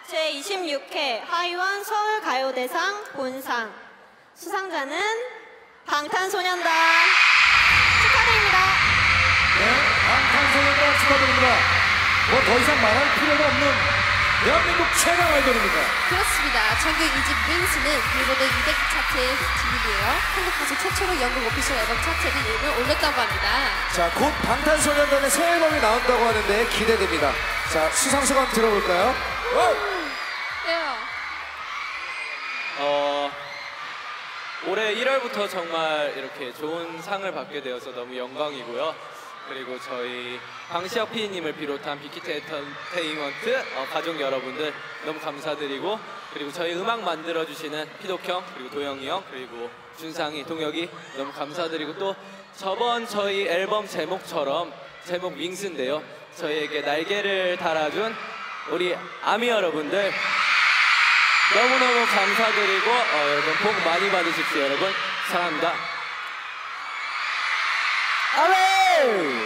제26회 하이원 서울가요대상 본상 수상자는 방탄소년단 축하드립니다. 네, 방탄소년단 축하드립니다. 뭐 더 이상 말할 필요가 없는 대한민국 최강 아이돌입니다. 그렇습니다. 정규 2집 윙스는 빌보드 200 차트의 진입이에요. 한국 가수 최초로 영국 오피셜 앨범 차트를 이름을 올렸다고 합니다. 자, 곧 방탄소년단의 새 앨범이 나온다고 하는데 기대됩니다. 자, 수상소감 들어볼까요? 올해 1월부터 정말 이렇게 좋은 상을 받게 되어서 너무 영광이고요. 그리고 저희 방시혁 PD님을 비롯한 빅히트 엔터테인먼트 가족 여러분들 너무 감사드리고, 그리고 저희 음악 만들어주시는 피독 형, 그리고 도영이 형, 그리고 준상이, 동혁이 너무 감사드리고, 또 저번 저희 앨범 제목처럼 제목 윙스인데요, 저희에게 날개를 달아준 우리 아미 여러분들 너무너무 감사드리고 여러분 복 많이 받으십시오. 여러분 사랑합니다. 아멘!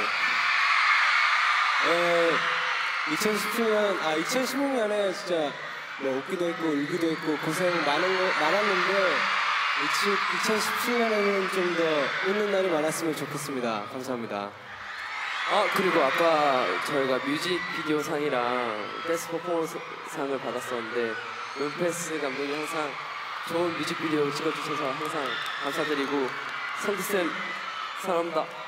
2015년에 진짜 뭐 웃기도 했고 울기도 했고 고생 많았는데 2017년에는 좀 더 웃는 날이 많았으면 좋겠습니다. 감사합니다. 그리고 아까 저희가 뮤직비디오 상이랑 베스트 퍼포먼스 상을 받았었는데 은패스 감독이 항상 좋은 뮤직비디오 찍어주셔서 항상 감사드리고, 성기쌤 사랑합니다.